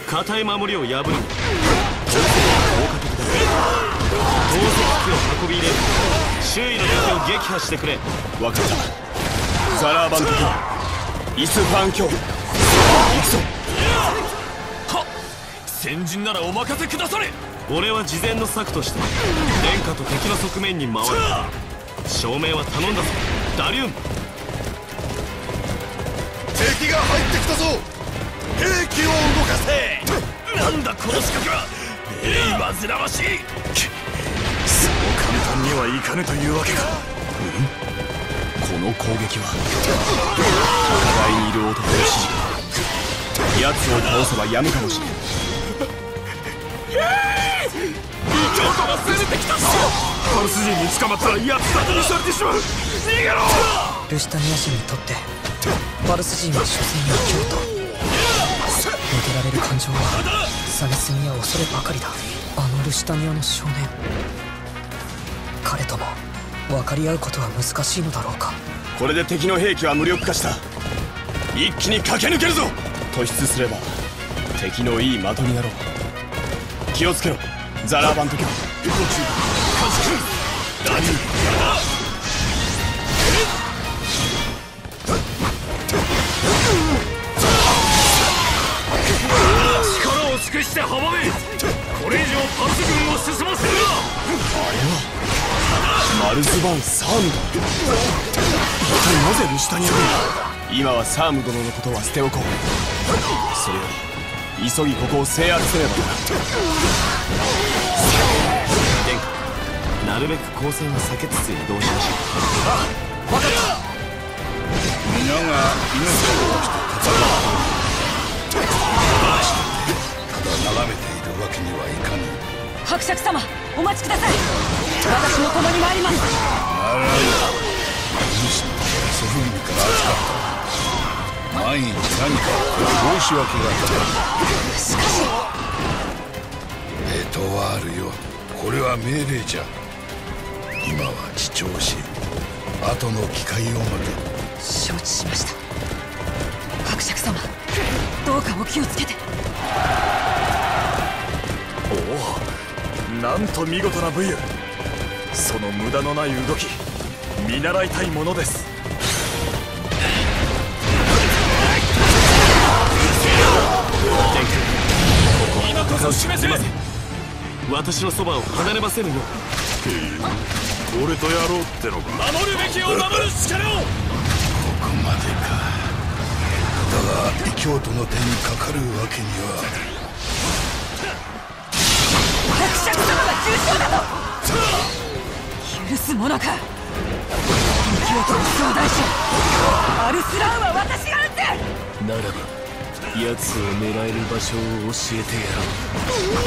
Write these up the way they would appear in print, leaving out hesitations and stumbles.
固い守りを破るには効果的だ。投石機を運び入れる。周囲の敵を撃破してくれ。 分かった。ザラーバンドイスファン教行くぞ。 はっ、先陣ならお任せくだされ。 俺は事前の策として殿下と敵の側面に回る。照明は頼んだぞダリウム。 敵が入ってきたぞ。兵器を動かせ。 なんだこの仕掛けは。煩わしい。 そう簡単にはいかぬというわけか。 この攻撃は高台にいる男の指示。奴を倒せばやむかもしれん。 京都が攻めてきたぞ。 パルス人に捕まったら奴だけにされてしまう。逃げろ。 ルシタニア人にとってパルス人は所詮は京都。向けられる感情は蔑みや恐ればかりだ。あのルシタニアの少年、彼とも分かり合うことは難しいのだろうか。 これで敵の兵器は無力化した。一気に駆け抜けるぞ。突出すれば敵のいい的になろう。気をつけろザラーバント教。 力を尽くして阻め。これ以上パルス軍を進ませるな。 マルズバン・サームド。一体なぜルシタニア軍。今はサーム殿のことは捨ておこう。それより急ぎここを制圧せねばな。 殿下、なるべく交戦は避けつつ移動しましょう。 分かった。 皆が命を落として戦う。ただ眺めているわけにはいかぬ。 伯爵様、お待ちください。私も共に参ります。 ならぬ。主の祖父母から預かった。万一何か申し訳がある。 しかし命答はあるよ。これは命令じゃ。今は自重し後の機会を待て。 承知しました。伯爵様、どうかお気をつけて。 おお、なんと見事な武勇。その無駄のない動き見習いたいものです。 今こそ示せ。 私のそばを離れませぬよ。 俺とやろうってのか。 守るべきを守る力を。 ここまでか。だが京都の手にかかるわけには。 伯爵様が重傷だと。許すものか。京都の総大将アルスランは私が撃つ。 ならば奴を狙える場所を教えてやろう。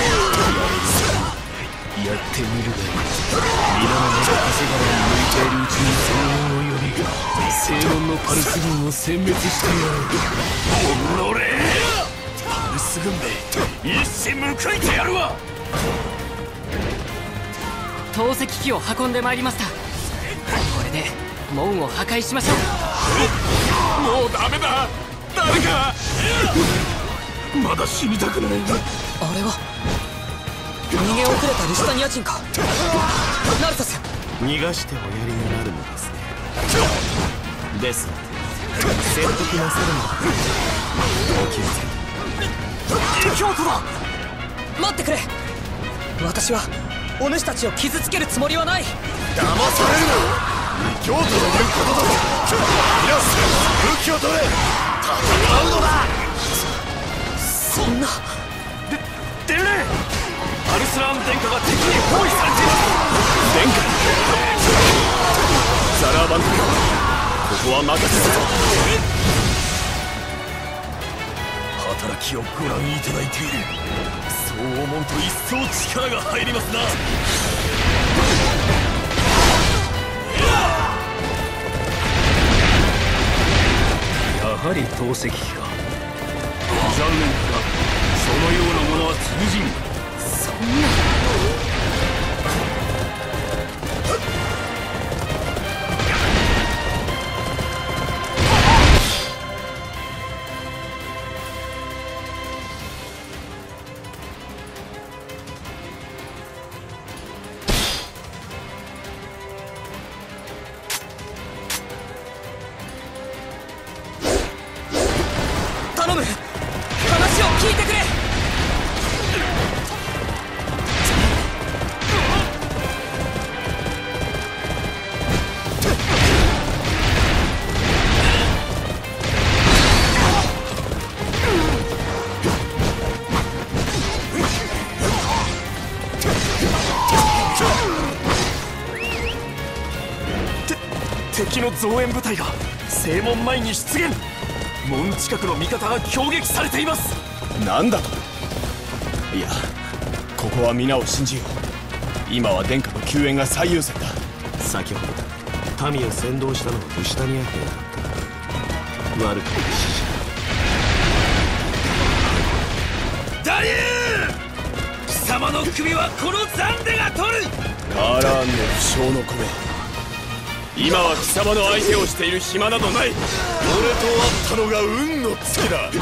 やってみるがいい。皆の長瀬川に向いているうちに声援を呼び、正論のパルス軍を殲滅してやろう。 おのれ、パルス軍で一矢報いてやるわ。 投石機を運んでまいりました。これで門を破壊しましょう。 もうダメだ。誰か。まだ死にたくない。 あれは逃げ遅れたルシタニア人か。ナルタス、 逃がしておやりになるのですね。ですので説得なさるのだ。お気をつけて。 京都だ。待ってくれ。私はお主たちを傷つけるつもりはない。 騙されるな。京都の言うことだ。皆武器を取れ。戦うのだ。 そんな。 デルレアルスラーム殿下が敵に包囲されています。 殿下ザラーバント教、ここは任せたぞ。 働きをご覧いただいている。そう思うと一層力が入りますな。やはり投石機か。残念だがそのようなものは通じん。 そんな。 敵の増援部隊が正門前に出現。門近くの味方が攻撃されています。なんだと。いや、ここは皆を信じよう。今は殿下の救援が最優先だ。 先ほど民を先導したのはルシタニア兵だった。悪くない指示だ。 ダリュー、貴様の首はこのザンデが取る。 カーラーンの負傷の声、今は貴様の相手をしている暇などない。俺と会ったのが運の尽きだ。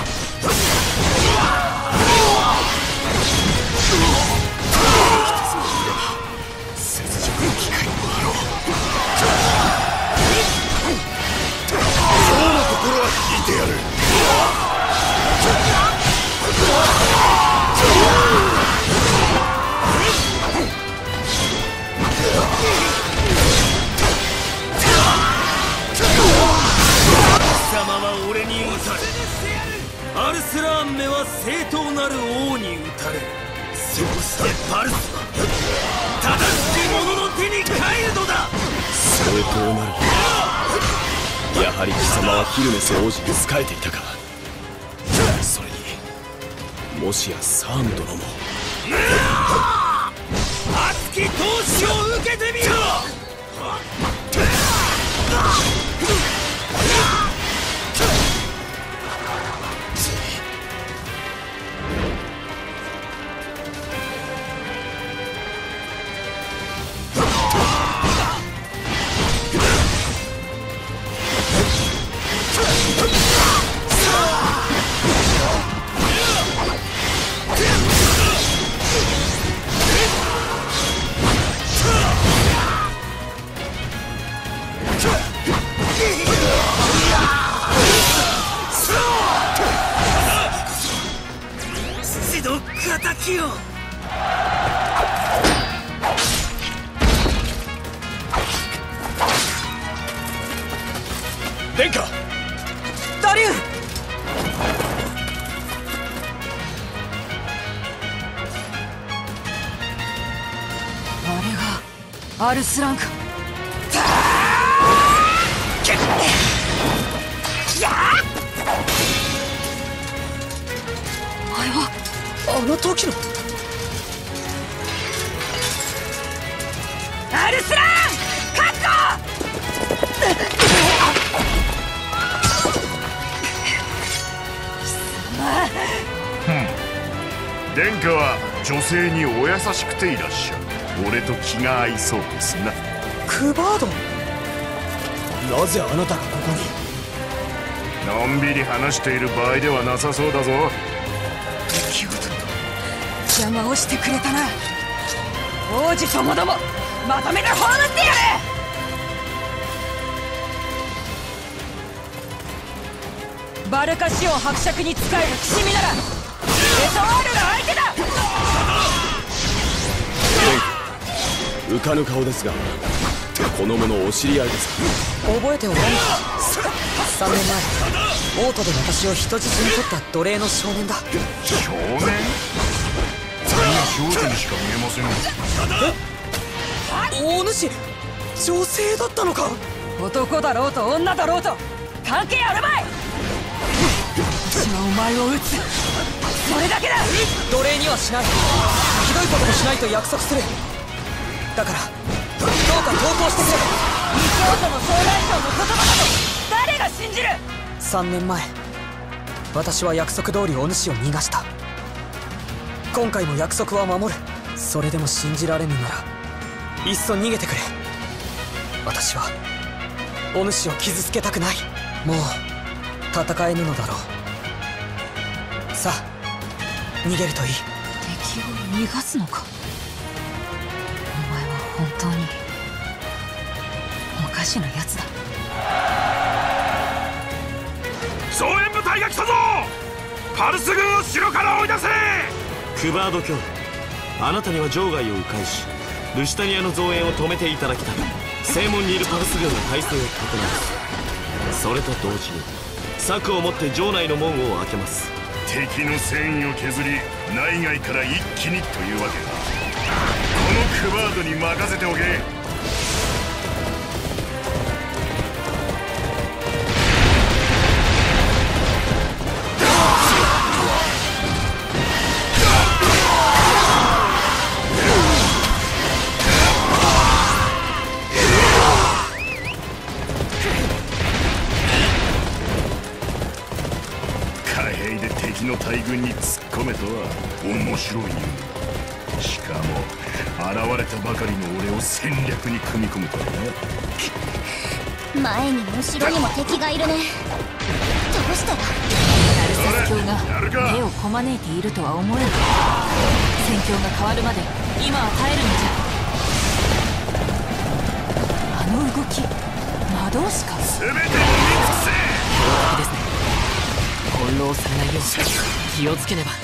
雪辱の機会にもあろう。今日のところは引いてやる。 貴様は俺に撃たれ、アルスラーンメは正当なる王に撃たれ、そうしてパルスは正しき者の手に帰るのだ。 正当なる。やはり貴様はヒルメス王子に仕えていたか。それにもしやサーム殿も。 熱き闘志を受けてみよ。敵を。 殿下、 ダリュー。 あれがアルスランか。お前はあの時のアルスラン確保。 殿下は女性にお優しくていらっしゃる。俺と気が合いそうですな。 クバード、 なぜあなたがここに。 のんびり話している場合ではなさそうだぞ。 敵を邪魔をしてくれたな。王子ともどもまとめて葬ってやれ。バルカシオン伯爵に仕える騎士見ならエトワールが相手だ。 浮かぬ顔ですが、この者お知り合いですか。 覚えておらんか。3年前オートで私を人質に取った奴隷の少年だ。 少年？少女にしか見えませんが。 大主、女性だったのか。 男だろうと女だろうと関係あるまい。私はお前を撃つ、それだけだ。 奴隷にはしない。ひどいこともしないと約束する。だからどうか投降してくれ。 異教徒の総大将の言葉など誰が信じる。 3年前私は約束通りお主を逃がした。今回も約束は守る。それでも信じられぬならいっそ逃げてくれ。私はお主を傷つけたくない。もう戦えぬのだろう。さあ逃げるといい。 敵を逃がすのか。お前は本当におかしなやつだ。 増援部隊が来たぞ。パルス軍を城から追い出せ。 クバード卿、あなたには場外を迂回しルシタニアの増援を止めていただきたい。正門にいるパルス軍が態勢を立てます。それと同時に策を持って城内の門を開けます。 敵の戦意を削り内外から一気にというわけだ。このクバードに任せておけ。 敵の大軍に突っ込めとは面白いよ。しかも現れたばかりの俺を戦略に組み込むとはな。 前にも後ろにも敵がいるね。どうしたらナルサス教が手をこまねいているとは思えない。戦況が変わるまで今は耐えるのじゃ。あの動き魔導士か。 全てを見尽くせ。 弱気ですね。翻弄されないよう気をつけねば。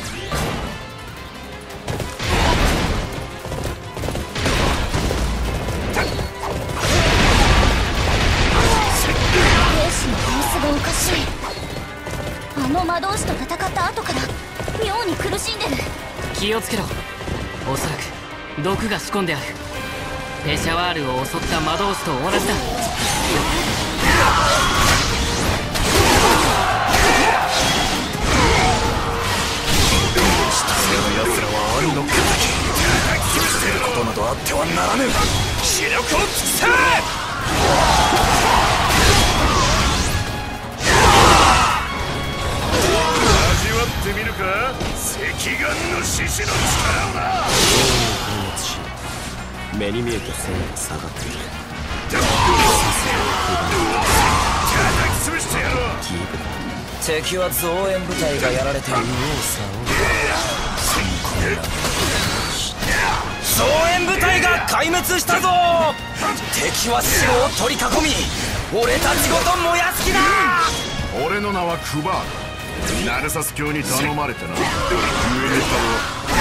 兵士の様子がおかしい。あの魔導士と戦った後から妙に苦しんでる。 気をつけろ。おそらく毒が仕込んである。ペシャワールを襲った魔導士と同じだ。 奴らは兄の敵。捨てることなどあってはならぬ。視力を尽くせ。 味わってみるか、赤眼の獅子の力をな。 放熱し目に見えた線が下がっている。 叩き潰してやろう。 敵は増援部隊がやられている。増援部隊が壊滅したぞ。敵は城を取り囲み俺たちごと燃やす気だ。 俺の名はクバード。ナルサス教に頼まれてな。上にしたろ。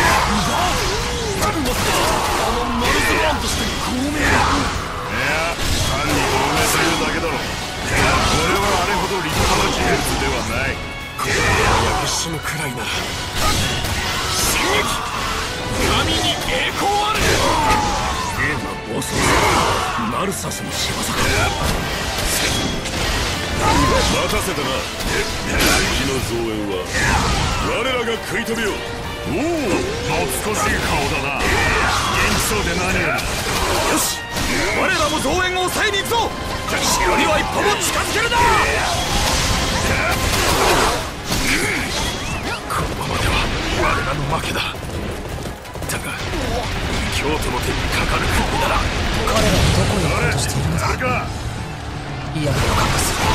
いや、単にごめされるだけだろ。俺はあれほど立派な人物ではない。これは焼け死ぬくらいなら。進撃、神に栄光ある。 ゲームは暴走ナルサスの仕業か。 待たせたな。敵の増援は我らが食い止めよう。おお、懐かしい顔だな。元気そうで何より。 よし、我らも増援を抑えに行くぞ。城には一歩も近づけるな。 このままでは我らの負けだ。だが京都の手にかかる首なら。 彼らはどこに行こうとしているのだ。 誰か嫌な予感がする。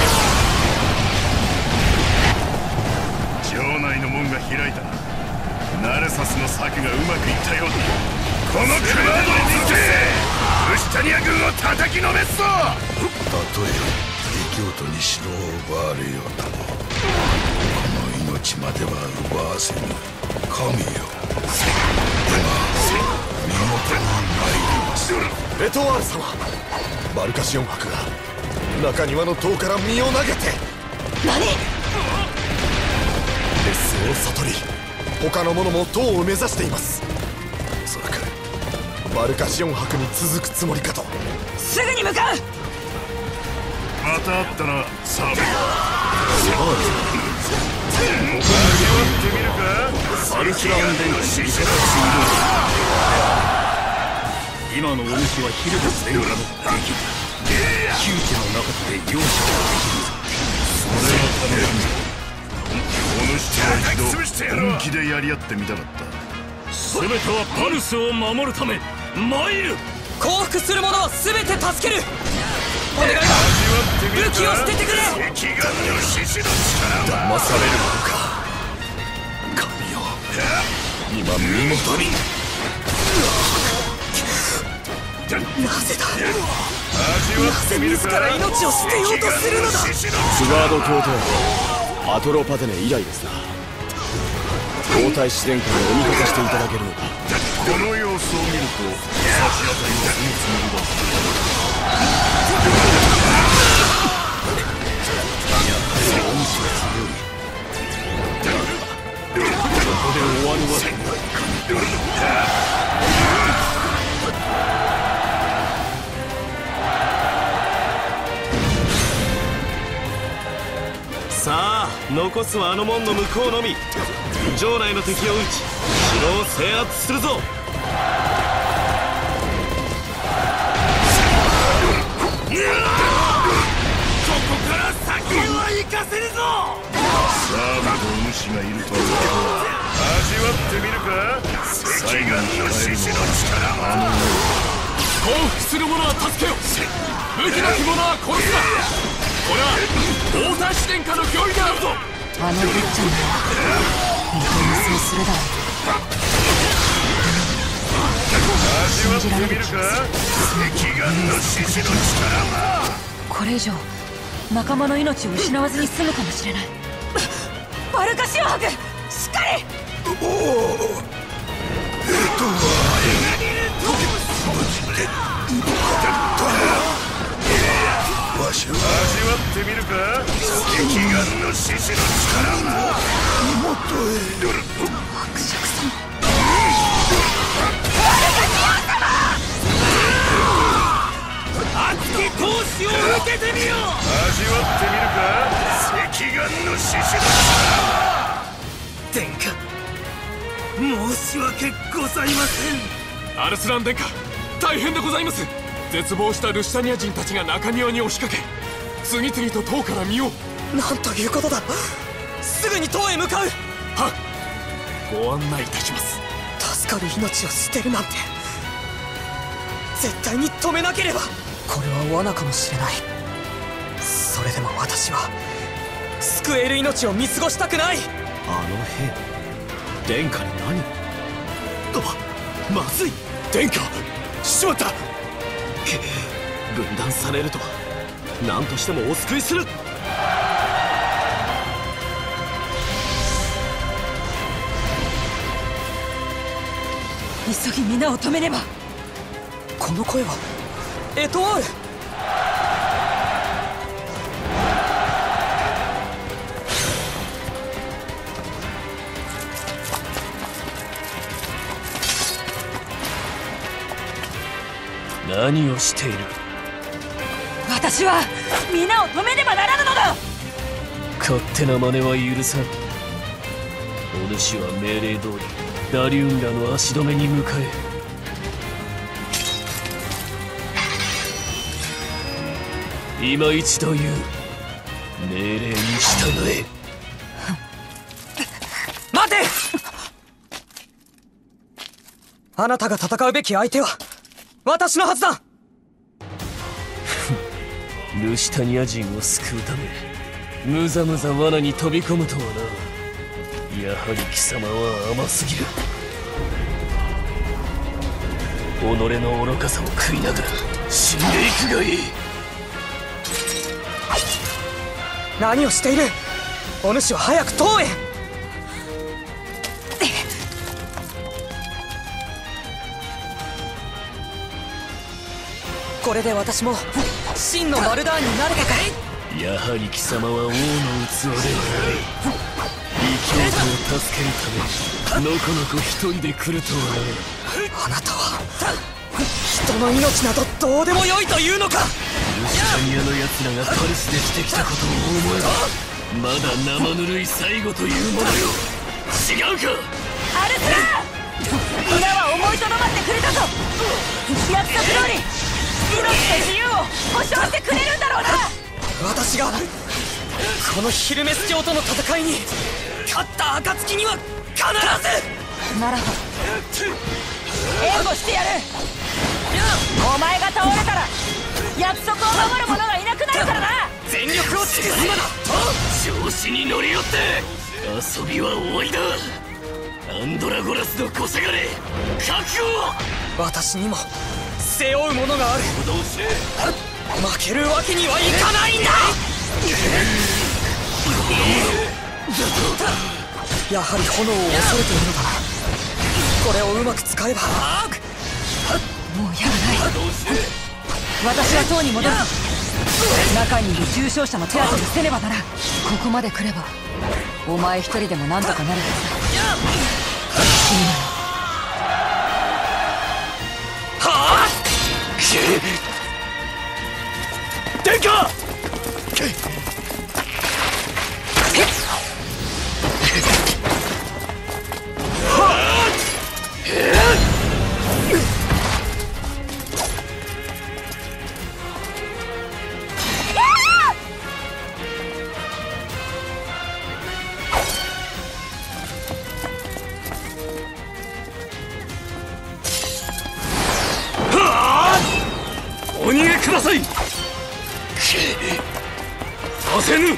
城内の門が開いた。ナルサスの策がうまくいったようだ。このクラードに乗せルシタニア軍を叩きのめすぞ。 たとえ異教徒に城を奪われようともこの命までは奪わせぬ。神よ、今見事に参ります。 ベトワール様、バルカシオン博が中庭の塔から身を投げて。 何。 レッスンを悟り他の者も塔を目指しています。おそらくバルカシオン博に続くつもりかと。 すぐに向かう。 また会ったな、サーベル。味わってみるか。 バルキラン伝の味方今のお主はヒルダス伝からの敵だ。窮地の中で容赦ができる。それのためにお主とは一度本気でやり合ってみたかった。 全てはパルスを守るため参る。 降伏する者は全て助ける。お願いだ。武器を捨ててくれ。 赤眼の獅子の力は騙されるのか。神よ、今見事に。 なぜだ。 味わってみるか。 自ら命を捨てようとするのだ。 スガード教とアトロパテネ以来ですな。皇太子殿下にお味方していただけるのか。 この様子を見ると差し当たりをするつもりだ。 ここで終わるわけにさあ残すはあの門の向こうのみ。城内の敵を撃ち城を制圧するぞ。 ここから先は行かせるぞ。 サーブとお主士がいるとは味わってみるか。最後にの獅子の力は降伏する者は助けよ、武器なき者は殺すな。これは王太子殿下の御意であるぞ。 あのぶっちゃんなら本当にそうするだろう。 味わってみるか。赤眼の獅子の力はこれ以上仲間の命を失わずに済むかもしれない。バルカシオハク、しっかり。 わしは味わってみるか。赤眼の獅子の力は伯爵様、 熱き闘志を受けてみよう。 味わってみるか。赤眼の獅子の力は殿下、申し訳ございません。 アルスラン殿下、大変でございます。絶望したルシタニア人たちが中庭に押しかけ、次々と塔から身を。 なんということだ。すぐに塔へ向かう。 はっ、ご案内いたします。 助かる命を捨てるなんて絶対に止めなければ。これは罠かもしれない。それでも私は救える命を見過ごしたくない。 あの兵、殿下に何。まずい。 殿下、しまった。 分断されるとは何としてもお救いする。 急ぎ皆を止めねば。 この声はエトワール。 何をしている。 私は皆を止めねばならぬのだ。 勝手な真似は許さん。お主は命令通りダリウンらの足止めに向かえ。今一度言う。命令に従え。 待て。あなたが戦うべき相手は私のはずだ。 ルシタニア人を救うためむざむざ罠に飛び込むとはな。やはり貴様は甘すぎる。己の愚かさを食いながら死んでいくがいい。 何をしている。お主は早く塔へ。これで私も真のマルダーンになれたかい。 やはり貴様は王の器ではない。異教徒を助けるためのこのこ一人で来るとはな。あなたは人の命などどうでもよいというのか。 ルシタニアの奴らがパルスでしてきたことを思えばまだ生ぬるい最後というものよ。違うか。 アルスラー、皆は思いとどまってくれたぞ。約束通り命と自由を保証してくれるんだろうな。 私がこのヒルメス教との戦いに勝った暁には必ず。 ならば援護してやる。お前が倒れたら約束を守る者がいなくなるからな。 全力を尽くす。今だ。 調子に乗り寄って遊びは終わりだ。アンドラゴラスの小せがれ、覚悟を。 私にも背負うものがある。負けるわけにはいかないんだ。やはり炎を恐れているのだな。これをうまく使えば。 もうやらない。私は塔に戻る。中にいる重傷者の手当てにせねばならん。ここまで来ればお前一人でも何とかなるはずだ。 はあ。 殿下。 ださい。させぬ。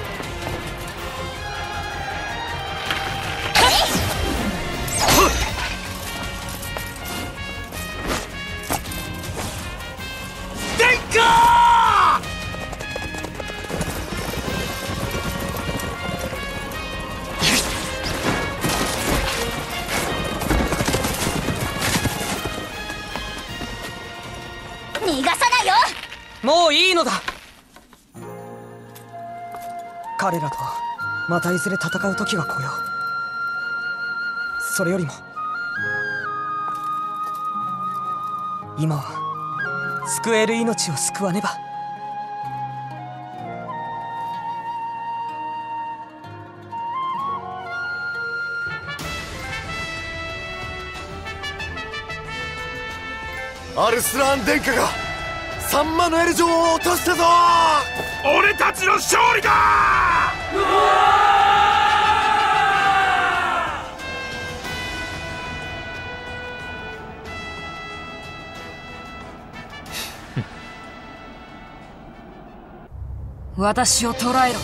逃がさないよ。 もういいのだ。彼らとはまたいずれ戦う時が来よう。それよりも今は救える命を救わねば。 アルスラーン殿下がサンマヌエル城を落としたぞ。 俺たちの勝利だ。 私を捕らえろ。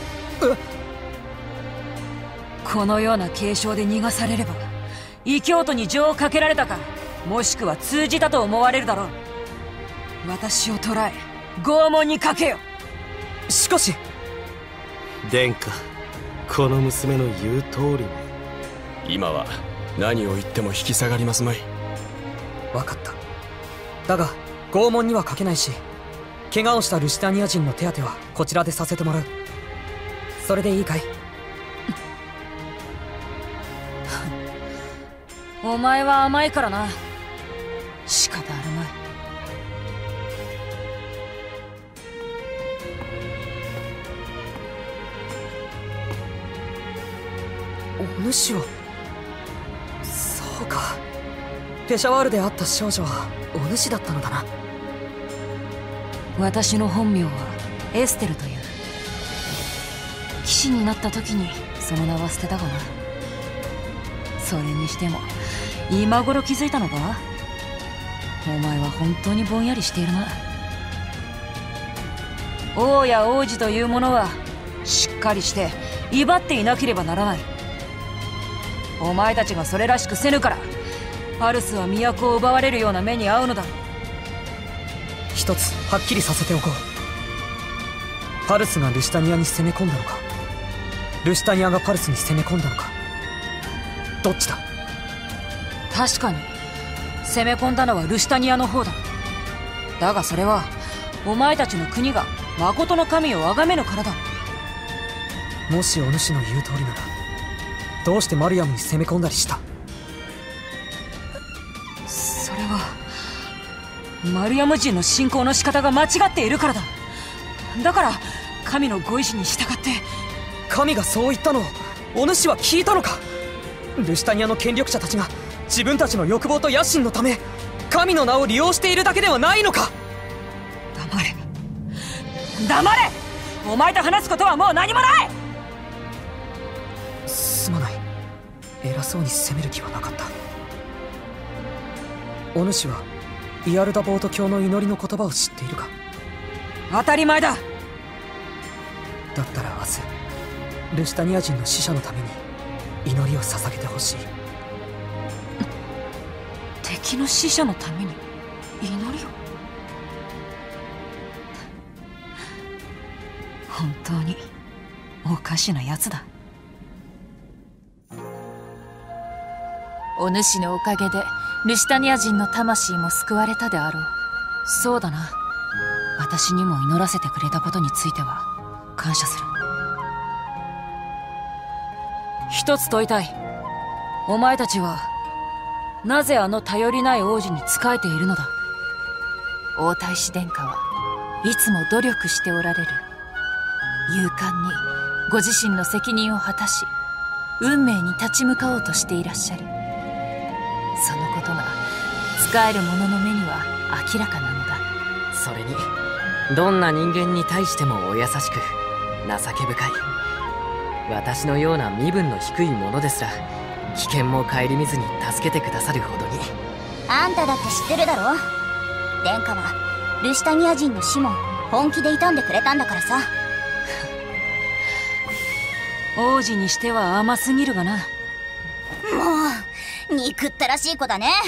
このような軽傷で逃がされれば異教徒に情をかけられたか、もしくは通じたと思われるだろう。私を捕らえ拷問にかけよ。 しかし殿下、この娘の言う通りに。 今は何を言っても引き下がりますまい。 分かった。だが拷問にはかけないし、怪我をしたルシタニア人の手当てはこちらでさせてもらう。それでいいかい？ お前は甘いからな。仕方あるまい。 お主はそうか、ペシャワールで会った少女はお主だったのだな。 私の本名はエステルという。騎士になった時にその名は捨てたがな。それにしても今頃気づいたのか？お前は本当にぼんやりしているな。王や王子というものはしっかりして威張っていなければならない。お前たちがそれらしくせぬからパルスは都を奪われるような目に遭うのだ。 一つはっきりさせておこう。パルスがルシタニアに攻め込んだのか、ルシタニアがパルスに攻め込んだのか、どっちだ？ 確かに攻め込んだのはルシタニアの方だ。だがそれはお前たちの国が誠の神を崇めぬからだ。 もしお主の言う通りなら、どうしてマルヤムに攻め込んだりした？ それはマルヤム人の信仰の仕方が間違っているからだ。だから神のご意志に従って。 神がそう言ったのをお主は聞いたのか？ルシタニアの権力者たちが自分たちの欲望と野心のため神の名を利用しているだけではないのか？ 黙れ黙れ。お前と話すことはもう何もない。 すまない。偉そうに責める気はなかった。お主はイアルダボート教の祈りの言葉を知っているか？ 当たり前だ。 だったら明日ルシタニア人の死者のために祈りを捧げてほしい。 敵の死者のために祈りを？本当におかしなやつだ。 お主のおかげでルシタニア人の魂も救われたであろう。 そうだな。私にも祈らせてくれたことについては感謝する。一つ問いたい。お前たちはなぜあの頼りない王子に仕えているのだ？ 王太子殿下はいつも努力しておられる。勇敢にご自身の責任を果たし、運命に立ち向かおうとしていらっしゃる。そのことが仕える者の目には明らかなのだ。 それにどんな人間に対してもお優しく情け深い。私のような身分の低い者ですら危険も顧みずに助けてくださるほどに。 あんただって知ってるだろ。殿下はルシタニア人の死も本気で悼んでくれたんだからさ。 王子にしては甘すぎるがな。 もう憎ったらしい子だね。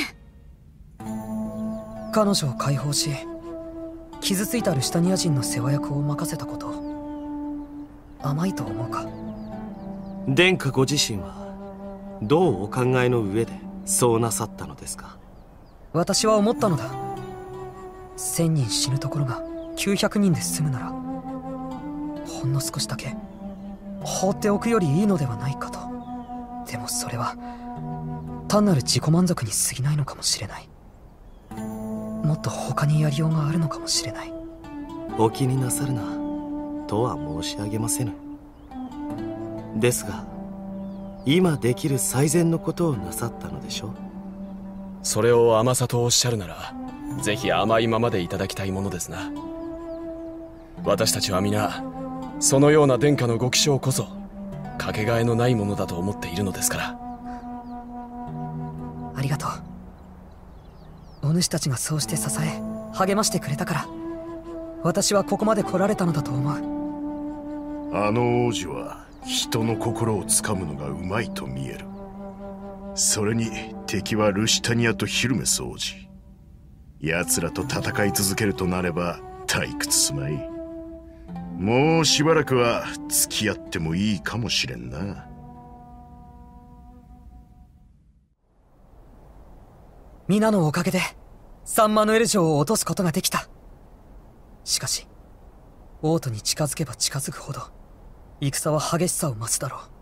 彼女を解放し、傷ついたルシタニア人の世話役を任せたこと、甘いと思うか？ 殿下ご自身はどうお考えの上でそうなさったのですか？ 私は思ったのだ。1000人死ぬところが900人で済むなら、ほんの少しだけ放っておくよりいいのではないかと。でもそれは単なる自己満足に過ぎないのかもしれない。もっと他にやりようがあるのかもしれない。 お気になさるなとは申し上げませぬ。ですが今できる最善のことをなさったのでしょう。 それを甘さとおっしゃるなら、ぜひ甘いままでいただきたいものですな。私たちは皆そのような殿下のご起請こそかけがえのないものだと思っているのですから。 ありがとう。お主たちがそうして支え励ましてくれたから、私はここまで来られたのだと思う。 あの王子は人の心をつかむのがうまいと見える。それに敵はルシタニアとヒルメス王子。奴らと戦い続けるとなれば退屈すまい。もうしばらくは付き合ってもいいかもしれんな。 皆のおかげでサンマヌエル城を落とすことができた。しかし王都に近づけば近づくほど戦は激しさを増すだろう。